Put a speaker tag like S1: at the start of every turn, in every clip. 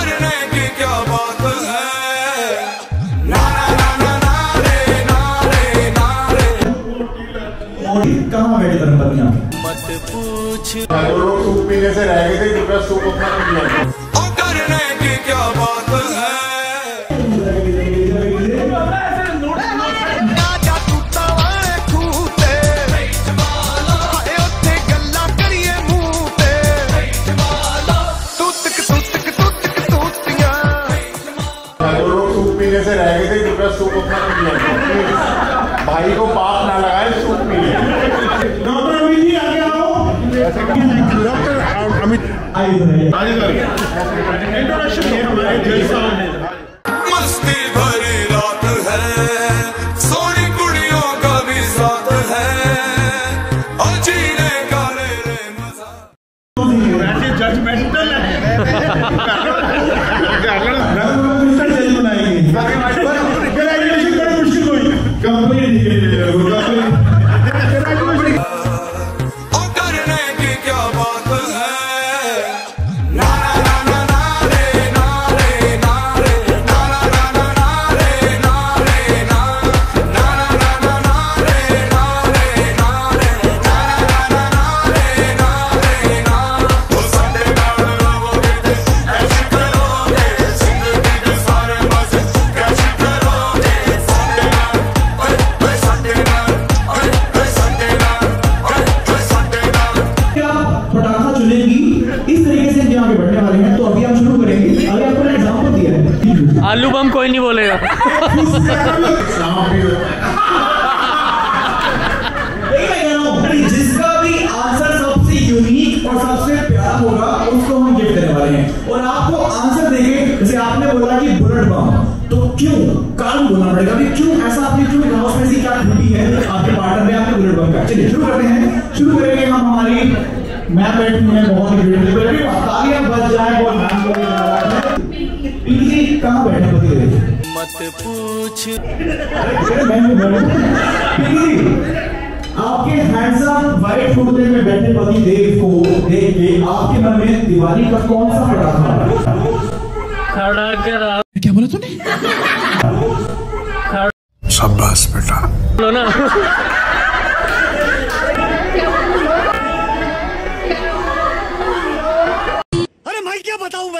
S1: करने की क्या बात है।
S2: कहाँ बैठे धर्मपत्नी आपकी?
S1: मत पूछ
S3: लोग सूप पीने से रह गए थे, कृपया सूप अपना पी लिया।
S1: करने की क्या बात है।
S3: लोग सूप पीने से रह गए थे, कृपया सूप अपना पी लिया। भाई को पाप ना लगाए, सूप पी लिया।
S2: डॉक्टर अमित जी आगे आओ।
S3: डॉक्टर अमित इंट्रोडक्शन है हमारे जज साहब ने।
S1: मस्ती भरी रात है, सोनी कुड़ियों का भी साथ है, और जीने का ले रे मजा।
S3: वैसे जजमेंटल है। ग्रेजुएशन बड़ी मुश्किल हुई। कंपनी
S1: करने की क्या बात है।
S4: आलू बम कोई नहीं बोलेगा।
S2: जिसका भी आंसर सबसे यूनिक और सबसे प्यारा होगा उसको हम गिफ्ट देने वाले हैं। और आपको आंसर देंगे, जैसे आपने बोला कि बुलेट बम, तो क्यों कारण बोलना पड़ेगा कि क्यों ऐसा, आपने क्यों कहा, उसमें से क्या खूबी है आपके पार्टनर में आपके बुलेट बम का। चलिए शुरू करते हैं। शुरू करेंगे हम हमारी मैम बैठी हुई है, बहुत ही ब्यूटीफुल तालियां बज जाए। बहुत मैम को कहाँ बैठे होते हैं?
S1: मत पूछ
S2: आपके हैंडसम व्हाइट कुर्ते में बैठे पति देव को देख के आपके मन में दिवाली का कौन सा पटाखा
S4: खड़ा करा?
S2: क्या बोला तूने?
S3: शाबाश बेटा।
S4: लो ना।
S1: अरे मैं क्या बताऊं,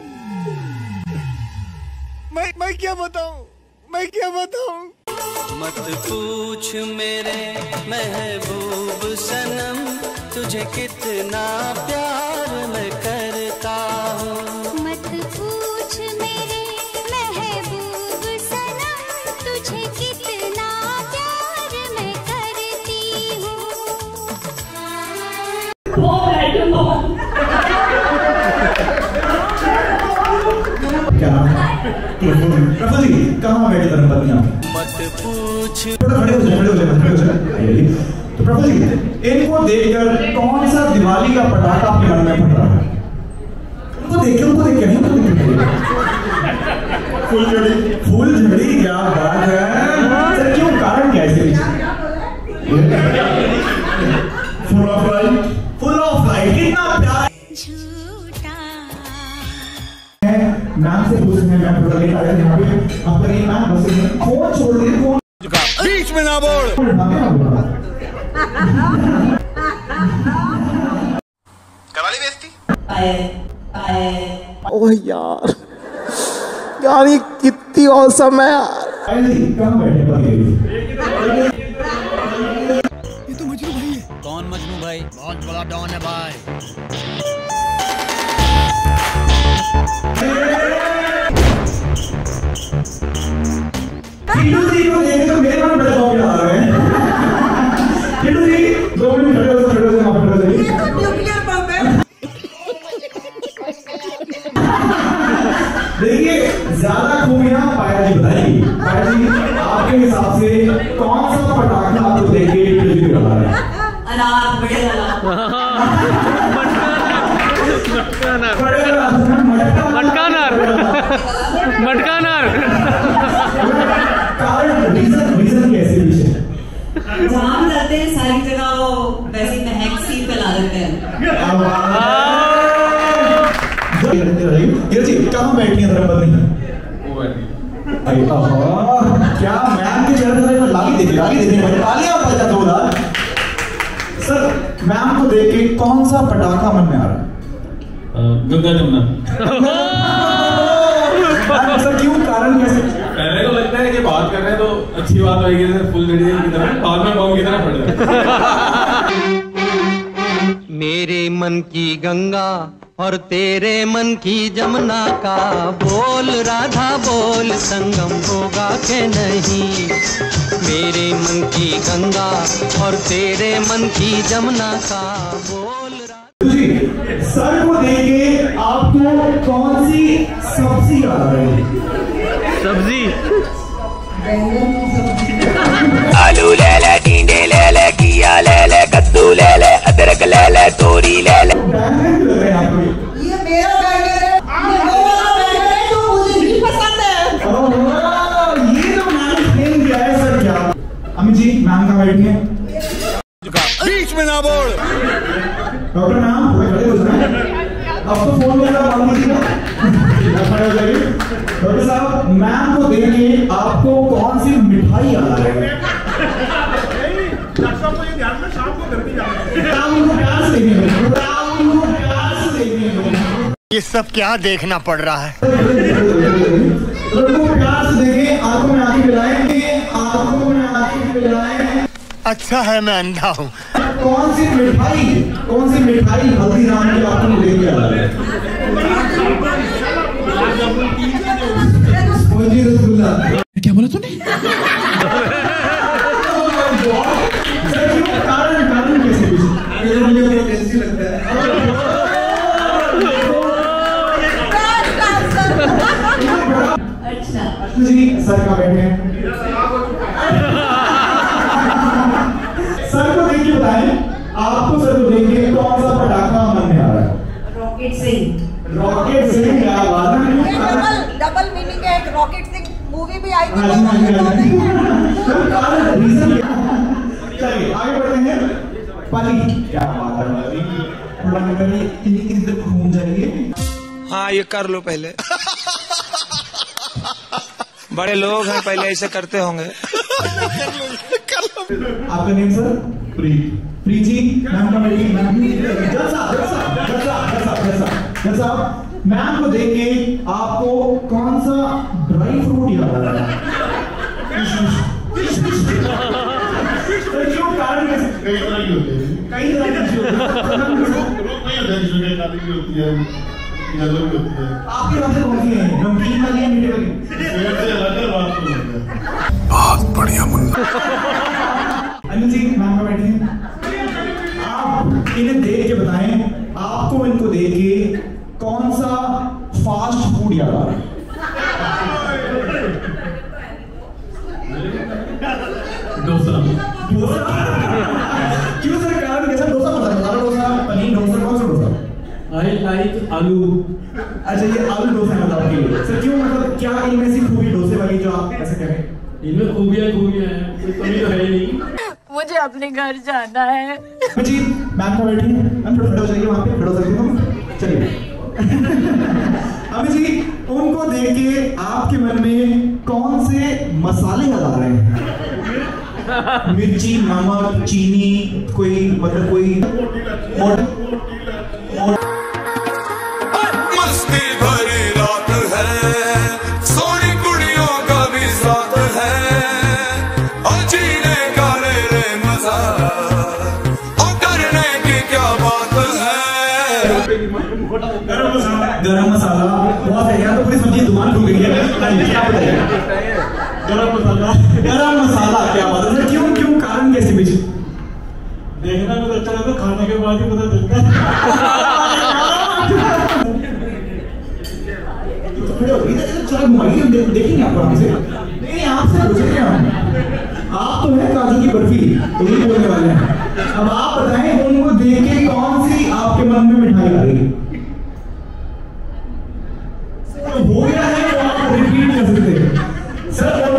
S1: मैं क्या बताऊं, मैं क्या बताऊं। मत पूछ मेरे महबूब सनम, तुझे कितना प्यार मैं करता हूँ।
S5: मत पूछ मेरे महबूब सनम, तुझे कितना प्यार मैं करती हूँ।
S2: प्रफुल्ल जी कहाँ बैठे धर्मपत्नी आपकी?
S1: मत पूछ
S2: खड़े हो जाए। तो प्रफुल्ल जी इनको देखकर कौन सा दिवाली का पटाखा आपके मन में फट रहा है? उनको देख के नहीं फुलझड़ी क्या बात है सर, क्यों, कारण क्या है? फुल ऑफ लाइट कितना प्यारा। नाम से पूछ रहे हैं, मैं लेकर आया यहाँ पे अपने नाम बस फोन छोड़ दे, फोन
S1: बीच में ना बोल। करवाली बेइज्जती।
S6: ओह यार ये कितनी औसम है यार।
S2: कहाँ बैठे पति?
S1: ये तो मजनू भाई है। कौन मजनू भाई? बहुत बड़ा डॉन है भाई।
S2: किट्टू जी को देख तो मेरे मन बड़े बहुत आ रहे हैं। किट्टू जी 2 मिनट खड़े हो जाइए। ये तो न्यूक्लियर बम है। देखिए ज्यादा खूबियां पाया जी बताएंगे। पाया जी आपके हिसाब से कौन सा पटाखा आपको देख के किट्टू जी बता रहे हैं?
S7: अनार बड़े अनार।
S4: मटकानार।
S2: रीजन कैसे पीछे?
S7: जहाँ भी रहते हैं सारी जगह वो वैसी महक सी फैला देते हैं।
S2: ये जी कहाँ बैठी है धर्मपत्नी?
S3: वो बैठी।
S2: क्या मैम के चेहरे पर लाली देखी तालियां बजा दो यार। सर मैम को देख के कौन सा पटाखा मन में आ रहा है?
S3: गंगा जमुना।
S2: सर क्यों, कारण कैसे?
S3: पहले तो लगता है कि बात कर रहे हैं तो अच्छी बात होगी, फुल लड़ी की तरह, बाद में बम की तरह फट जाए।
S8: मेरे मन की गंगा और तेरे मन की जमुना का बोल राधा बोल, संगम होगा के नहीं। मेरे मन की गंगा और तेरे मन की जमुना का बोल
S2: जी, सर को देखे आपको कौन सी सब्जी आ रही है?
S4: सब्जी
S8: आलू ले ले, टिंडे ले ले, घिया ले ले, कद्दू ले ले, अदरक ले ले, तोरी ले ले।
S2: बैंगन क्यों लग रहे हैं आपको?
S7: ये मेरा बैंगन है, ये वो वाला बैंगन है जो मुझे नहीं पसंद है।
S2: ये तो मैम एक्सप्लेन किया है सर। क्या अमित जी, मैम कहाँ बैठी है?
S1: बीच में ना बोल।
S2: डॉक्टर मैम खड़े हो जाए, अब तो फोन में खड़े हो जाइए। डॉक्टर साहब, मैम को देंगे आपको कौन सी मिठाई आ रही है?
S3: डॉक्टर को ये ध्यान में शाम को घर भी जाना है।
S2: उनको प्यार से देंगे, उनको प्यार से देंगे।
S6: ये सब क्या देखना पड़ रहा है?
S2: उनको प्यार से देंगे, आंखों में आंखें मिलाएंगे, आंखों में आंखें मिलाएंगे।
S6: अच्छा है मैं अंधा हूँ।
S2: कौन सी मिठाई हल्दीराम की आपको देंगे आ रही है? रसगुल्ला। क्या बोला तूने? कारण कैसे मुझे टेस्टी लगता है।
S7: अच्छा
S2: जी, सर का बैठे हैं। सर को देख के बताएं, आपको सर को देख के कौन सा पटाखा मन में आ रहा है?
S7: रॉकेट सिंह।
S2: रॉकेट सिंह, क्या बात है।
S9: डबल मीनिंग है, एक रॉकेट सिंह मूवी भी आई थी।
S2: चलिए आगे बढ़ते हैं। पाली, क्या बात है पाली, थोड़ा इधर घूम जाइए।
S10: हाँ ये कर लो पहले। बड़े लोग हैं, पहले ऐसे करते होंगे।
S2: आपका name sir? Preet ji, ma'am का मेरी साहब, मैम को देख के आपको कौन सा ड्राई फ्रूट याद आ रहा है? क्यों, कारण कैसे? कई तरह की होती है। आपकी बात कौन सी है? नमकीन वाली या मीठे वाली?
S1: बहुत बढ़िया मुन्ना।
S2: अनिल जी, मैम का बैठे। आप इन्हें देख के बताएं, आपको इनको देख के कौन सा फास्ट फूड याद आ रहा है? डोसा। क्यों सर, कारण कैसा? डोसा मसाला डोसा, पनीर डोसा, कौन सा डोसा?
S11: आई लाइक आलू।
S2: अच्छा, ये आलू डोसा है मतलब आपके लिए। सर क्यों, मतलब क्या इनमें से खूबी डोसे वाली जो आप ऐसे कहें?
S11: इनमें खूबियाँ हैं, कोई कमी तो है ही नहीं।
S9: मुझे अपने घर जाना है।
S2: जी, मैम का बैठी है, मैम थोड़ा खड़े हो जाइए, वहाँ पे खड़े हो सकते हो। चलिए। अभी जी, उनको देख के आपके मन में कौन से मसाले याद आ रहे हैं? मिर्ची, नमक, चीनी, कोई मतलब कोई
S1: मस्ती भरी रात है, सोनी कुड़ियों का भी साथ है, और जीने का ले रे मजा, और करने की क्या बात है।
S2: गरम मसाला बहुत है यार, तो पूरी सब्जी दुकान खुल गई है। क्या बताइए? गरम मसाला क्या बात है? क्यों क्यों, कारण कैसे? बीच
S11: देखना तो अच्छा लगता है, खाने के बाद ही पता चलता है।
S2: देखेंगे आपको हमसे नहीं, आपसे पूछेंगे हम। आप तो है काजू की बर्फी, वही बोलने वाले हैं। अब आप बताएं, उनको देख के कौन सी आपके मन में मिठाई आ रही है? हो गया है, तो आप रिपीट कर सकते हैं सर।